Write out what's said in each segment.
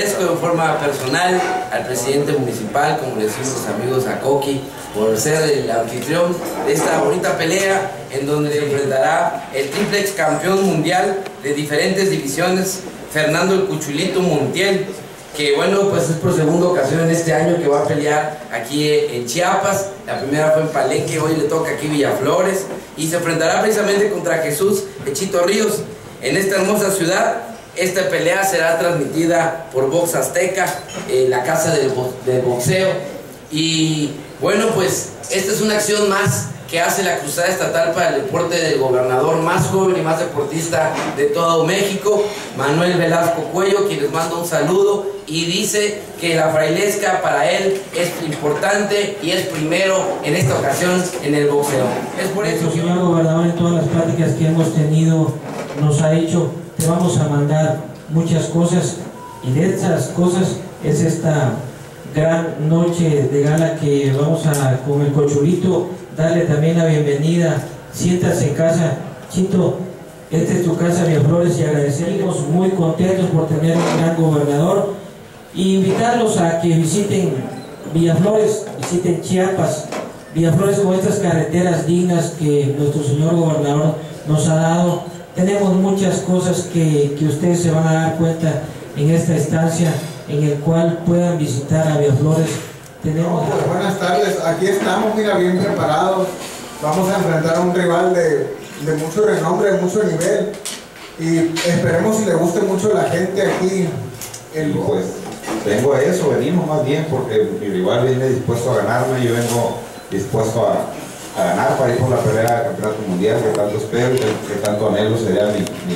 agradezco de forma personal al presidente municipal, como le decimos los amigos, a Coqui, por ser el anfitrión de esta bonita pelea en donde se enfrentará el triple ex campeón mundial de diferentes divisiones, Fernando el Cuchulito Montiel, que bueno, pues es por segunda ocasión en este año que va a pelear aquí en Chiapas. La primera fue en Palenque, hoy le toca aquí Villaflores, y se enfrentará precisamente contra Jesús Echito Ríos en esta hermosa ciudad. Esta pelea será transmitida por Box Azteca, la casa del boxeo. Y bueno, pues esta es una acción más que hace la Cruzada Estatal para el Deporte del gobernador más joven y más deportista de todo México, Manuel Velasco Cuello, quien les manda un saludo y dice que la frailesca para él es importante y es primero en esta ocasión en el boxeo. Es por eso, señor gobernador, en todas las pláticas que hemos tenido nos ha dicho: te vamos a mandar muchas cosas, y de esas cosas es esta gran noche de gala que vamos a, con el Cochulito, darle también la bienvenida. Siéntase en casa, Chito, esta es tu casa, Villaflores, y agradecemos, muy contentos por tener un gran gobernador, y invitarlos a que visiten Villaflores, visiten Chiapas, Villaflores, con estas carreteras dignas que nuestro señor gobernador nos ha dado. Tenemos muchas cosas que ustedes se van a dar cuenta en esta estancia, en el cual puedan visitar a Villaflores. Tenemos... Pues buenas tardes, aquí estamos, mira, bien preparados. Vamos a enfrentar a un rival de mucho renombre, de mucho nivel, y esperemos si le guste mucho a la gente aquí. Pues vengo a eso, venimos más bien porque mi rival viene dispuesto a ganarme, yo vengo dispuesto a ganar para ir por la pelea del campeonato mundial que tanto espero, que tanto anhelo. Sería mi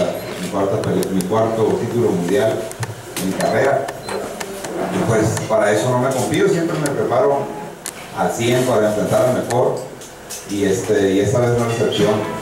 cuarto título mundial en mi carrera. Y pues para eso no me confío, siempre me preparo al 100 para enfrentar al mejor, y esta vez no es excepción.